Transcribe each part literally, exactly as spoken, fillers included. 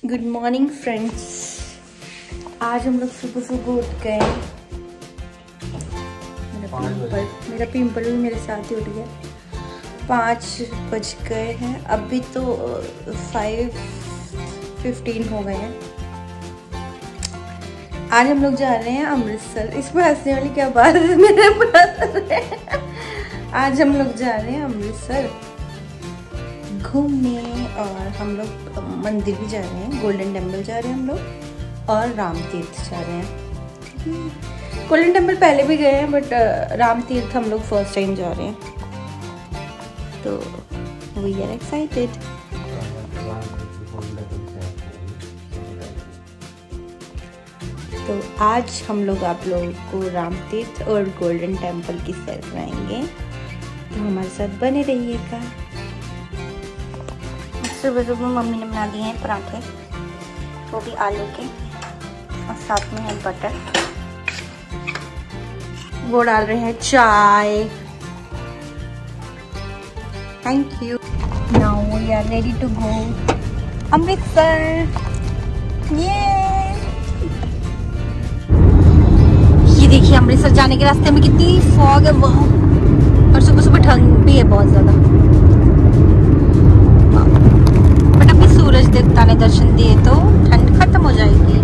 Good morning friends. आज हम लोग सुबह सुबह उठ गए। मेरा पिंपल मेरा पिंपल भी मेरे साथ ही उठ गया। पाँच बज गए हैं, अभी तो फाइव फिफ्टीन हो गए हैं। आज हम लोग जा रहे हैं अमृतसर। इसमें हंसने वाली क्या बात है, मेरे ब्रदर है। आज हम लोग जा रहे हैं अमृतसर घूमने, और हम लोग मंदिर भी जा रहे हैं। गोल्डन टेम्पल जा रहे हैं हम लोग, और राम तीर्थ जा रहे हैं। गोल्डन टेम्पल पहले भी गए हैं, बट राम तीर्थ हम लोग फर्स्ट टाइम जा रहे हैं, तो वी आर एक्साइटेड। तो आज हम लोग आप लोगों को राम तीर्थ और गोल्डन टेम्पल की सैर कराएंगे, तो हमारे साथ बने रहिएगा। सुबह सुबह मम्मी ने बना दिए हैं पराठे, वो भी आलू के, और साथ में है बटर। वो डाल रहे हैं चाय। Thank you. Now we are ready to go Amritsar. ये ये देखिए, अमृतसर जाने के रास्ते में कितनी फॉग है वहाँ, और सुबह सुबह ठंड भी है बहुत ज्यादा। बट अभी सूरज देवता ने दर्शन दिए तो ठंड खत्म हो जाएगी।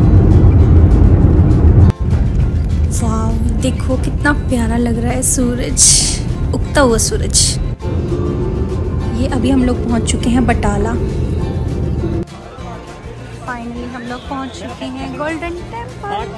वाह, देखो कितना प्यारा लग रहा है सूरज, उगता हुआ सूरज। ये अभी हम लोग पहुंच चुके हैं बटाला। फाइनली हम लोग पहुंच चुके हैं गोल्डन टेम्पल।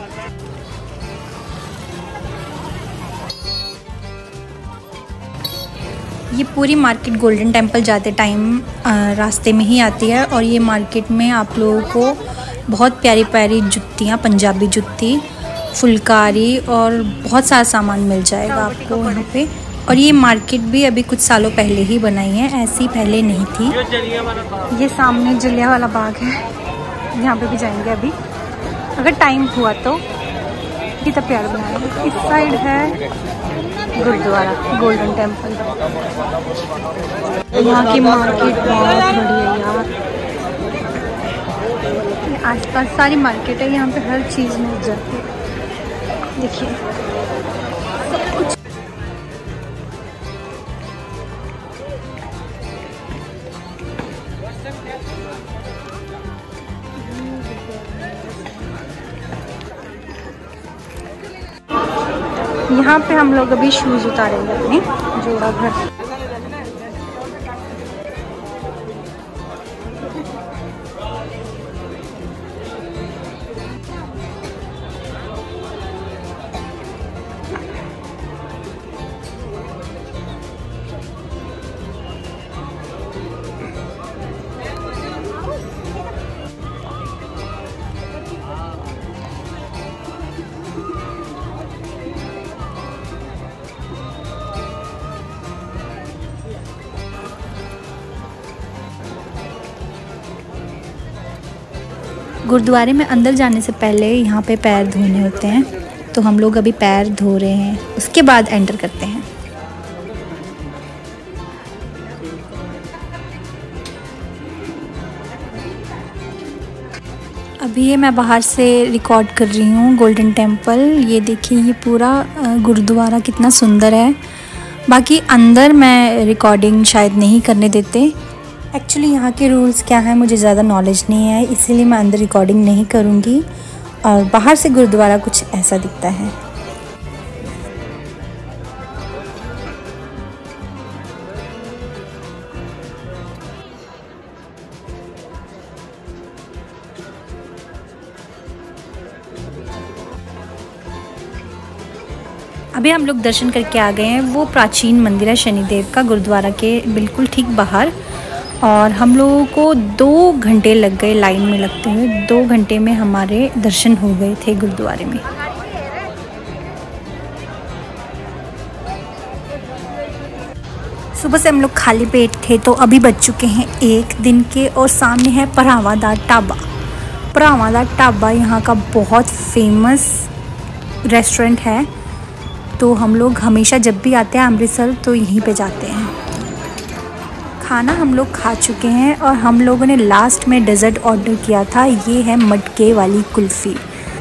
ये पूरी मार्केट गोल्डन टेम्पल जाते टाइम रास्ते में ही आती है, और ये मार्केट में आप लोगों को बहुत प्यारी प्यारी जुत्तियाँ, पंजाबी जुत्ती, फुलकारी और बहुत सारा सामान मिल जाएगा आपको यहाँ पे। और ये मार्केट भी अभी कुछ सालों पहले ही बनाई है, ऐसी पहले नहीं थी। ये सामने जलियांवाला बाग है, यहाँ पे भी जाएंगे अभी अगर टाइम हुआ तो। कितना प्यारा बनाया है। इस साइड है गुरुद्वारा गोल्डन टेम्पल। यहाँ की मार्केट बहुत बड़ी है यार। आसपास सारी मार्केट है, यहाँ पे हर चीज़ मिल जाती है। देखिए सब कुछ। यहाँ पे हम लोग अभी शूज उतारेंगे अपने जोड़ा भर। गुरुद्वारे में अंदर जाने से पहले यहाँ पे पैर धोने होते हैं, तो हम लोग अभी पैर धो रहे हैं, उसके बाद एंटर करते हैं। अभी ये मैं बाहर से रिकॉर्ड कर रही हूँ गोल्डन टेम्पल। ये देखिए, ये पूरा गुरुद्वारा कितना सुंदर है। बाकी अंदर मैं रिकॉर्डिंग शायद नहीं करने देते। एक्चुअली यहाँ के रूल्स क्या है मुझे ज़्यादा नॉलेज नहीं है, इसीलिए मैं अंदर रिकॉर्डिंग नहीं करूँगी। और बाहर से गुरुद्वारा कुछ ऐसा दिखता है। अभी हम लोग दर्शन करके आ गए हैं। वो प्राचीन मंदिर है शनिदेव का, गुरुद्वारा के बिल्कुल ठीक बाहर। और हम लोगों को दो घंटे लग गए लाइन में लगते हुए। दो घंटे में हमारे दर्शन हो गए थे गुरुद्वारे में। सुबह से हम लोग खाली पेट थे, तो अभी बज चुके हैं एक दिन के, और सामने है भरावादा ढाबा। भरावादा ढाबा यहाँ का बहुत फेमस रेस्टोरेंट है, तो हम लोग हमेशा जब भी आते हैं अमृतसर तो यहीं पे जाते हैं। खाना हम लोग खा चुके हैं और हम लोगों ने लास्ट में डेज़र्ट ऑर्डर किया था। ये है मटके वाली कुल्फ़ी।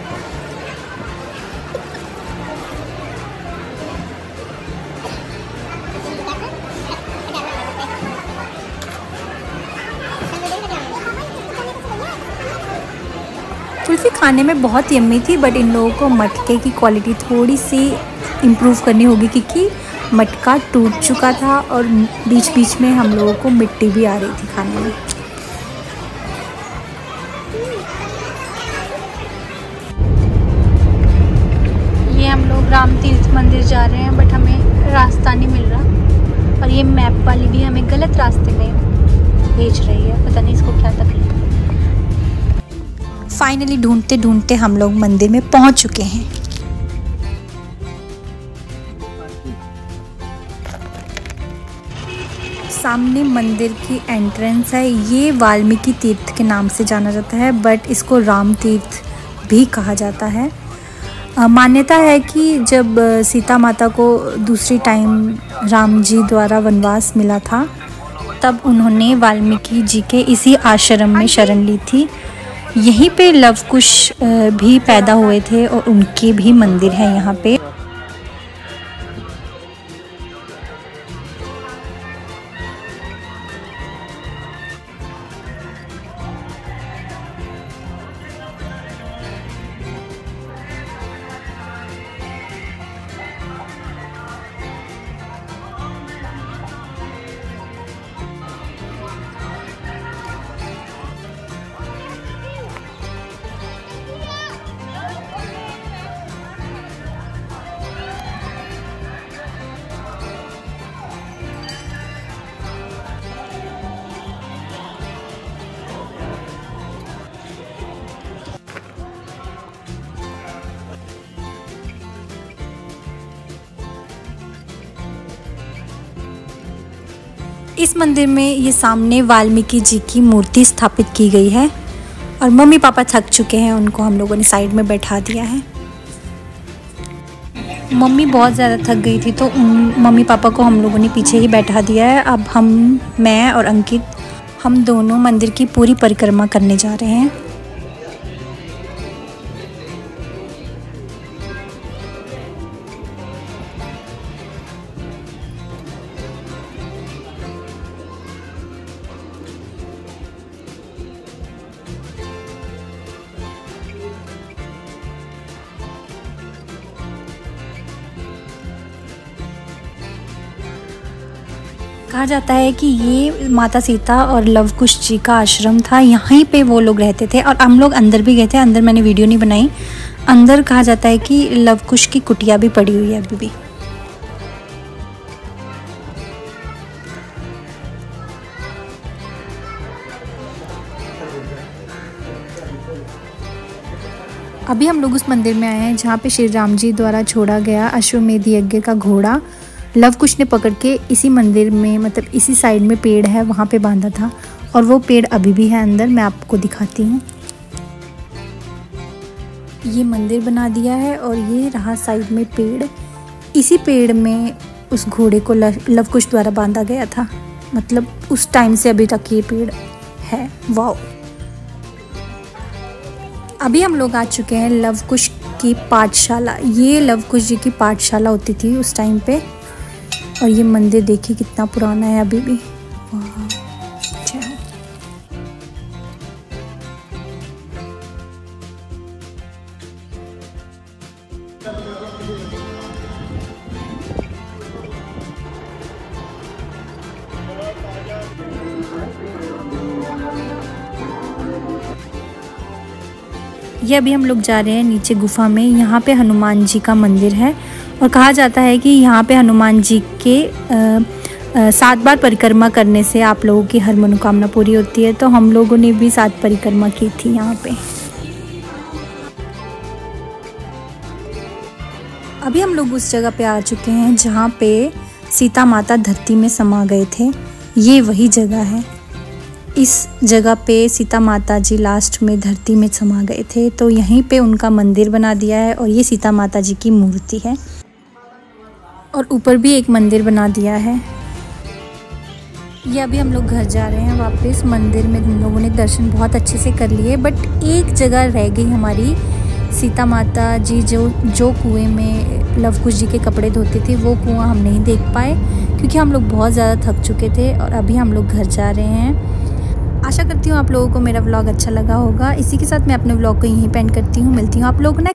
कुल्फ़ी खाने में बहुत यम्मी थी, बट इन लोगों को मटके की क्वालिटी थोड़ी सी इम्प्रूव करनी होगी क्योंकि मटका टूट चुका था और बीच बीच में हम लोगों को मिट्टी भी आ रही थी खाने में। ये हम लोग राम तीर्थ मंदिर जा रहे हैं, बट हमें रास्ता नहीं मिल रहा और ये मैप वाली भी हमें गलत रास्ते में भेज रही है। पता नहीं इसको क्या तकलीफ है। फाइनली ढूंढते ढूंढते हम लोग मंदिर में पहुंच चुके हैं। सामने मंदिर की एंट्रेंस है। ये वाल्मीकि तीर्थ के नाम से जाना जाता है, बट इसको राम तीर्थ भी कहा जाता है। मान्यता है कि जब सीता माता को दूसरी टाइम राम जी द्वारा वनवास मिला था, तब उन्होंने वाल्मीकि जी के इसी आश्रम में शरण ली थी। यहीं पे लव कुश भी पैदा हुए थे और उनके भी मंदिर है यहाँ पे। इस मंदिर में ये सामने वाल्मीकि जी की मूर्ति स्थापित की गई है और मम्मी पापा थक चुके हैं, उनको हम लोगों ने साइड में बैठा दिया है। मम्मी बहुत ज़्यादा थक गई थी तो उन मम्मी पापा को हम लोगों ने पीछे ही बैठा दिया है। अब हम मैं और अंकित हम दोनों मंदिर की पूरी परिक्रमा करने जा रहे हैं। कहा जाता है कि ये माता सीता और लव कुश जी का आश्रम था। यहीं पे वो लोग रहते थे और हम लोग अंदर भी गए थे। अंदर मैंने वीडियो नहीं बनाई। अंदर कहा जाता है कि लव कुश की कुटिया भी पड़ी हुई है अभी भी। अभी हम लोग उस मंदिर में आए हैं जहाँ पे श्री राम जी द्वारा छोड़ा गया अश्वमेध यज्ञ का घोड़ा लव कुश ने पकड़ के इसी मंदिर में, मतलब इसी साइड में पेड़ है वहाँ पे बांधा था और वो पेड़ अभी भी है अंदर। मैं आपको दिखाती हूँ। ये मंदिर बना दिया है और ये रहा साइड में पेड़। इसी पेड़ में उस घोड़े को लव कुश द्वारा बांधा गया था। मतलब उस टाइम से अभी तक ये पेड़ है। वाओ। अभी हम लोग आ चुके हैं लव कुश की पाठशाला। ये लव कुश जी की पाठशाला होती थी उस टाइम पे। और ये मंदिर देखिए कितना पुराना है अभी भी। वाह, अच्छा है। ये अभी हम लोग जा रहे हैं नीचे गुफा में। यहाँ पे हनुमान जी का मंदिर है और कहा जाता है कि यहाँ पे हनुमान जी के आ, आ, सात बार परिक्रमा करने से आप लोगों की हर मनोकामना पूरी होती है। तो हम लोगों ने भी सात परिक्रमा की थी यहाँ पे। अभी हम लोग उस जगह पे आ चुके हैं जहाँ पे सीता माता धरती में समा गए थे। ये वही जगह है। इस जगह पे सीता माता जी लास्ट में धरती में समा गए थे, तो यहीं पे उनका मंदिर बना दिया है और ये सीता माता जी की मूर्ति है। और ऊपर भी एक मंदिर बना दिया है। ये अभी हम लोग घर जा रहे हैं वापस। मंदिर में हम लोगों ने दर्शन बहुत अच्छे से कर लिए, बट एक जगह रह गई हमारी। सीता माता जी जो जो कुएं में लव कुश जी के कपड़े धोते थे, वो कुआं हम नहीं देख पाए क्योंकि हम लोग बहुत ज़्यादा थक चुके थे। और अभी हम लोग घर जा रहे हैं। आशा करती हूँ आप लोगों को मेरा व्लॉग अच्छा लगा होगा। इसी के साथ मैं अपने व्लॉग को यहीं पेंड करती हूँ। मिलती हूँ आप लोगों को